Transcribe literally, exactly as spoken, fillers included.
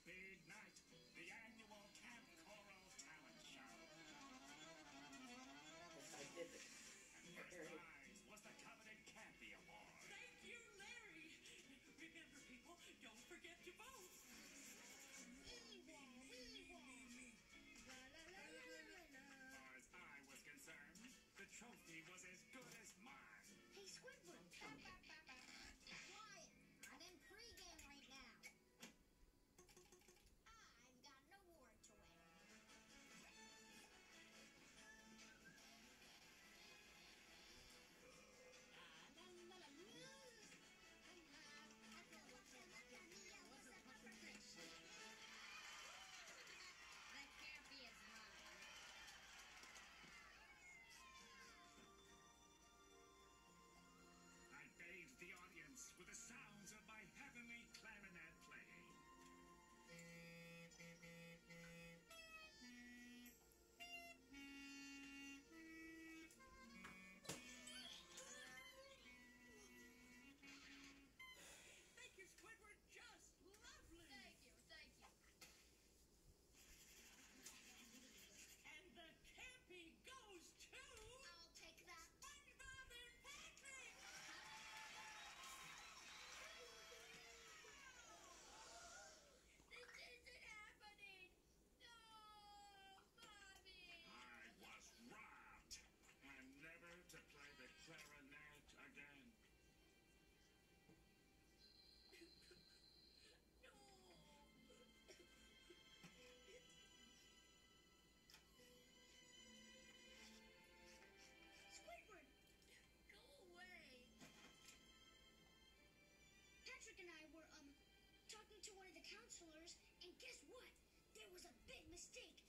big night, the annual Camp Coral Talent Show. Yes, I did it. And first prize was the coveted Campy Award. Thank you, Larry. Remember, people, don't forget to vote. Far as I was concerned, the trophy was as good as mine. Hey, Squidward. Quiet. I'm in pregame right now. I've got an award to win. That can't be as mine. I bathed the audience with the sounds of my heavenly clarinet playing. Thank you, Squidward. Just lovely. Thank you, thank you. And the Campy goes to... I'll take that. SpongeBob and Patrick! This isn't happening. No, Bobby. I was robbed, and never to play the clarinet again. No. Squidward. Go away. Patrick and I were, um, talking to one of the counselors, and guess what? There was a big mistake.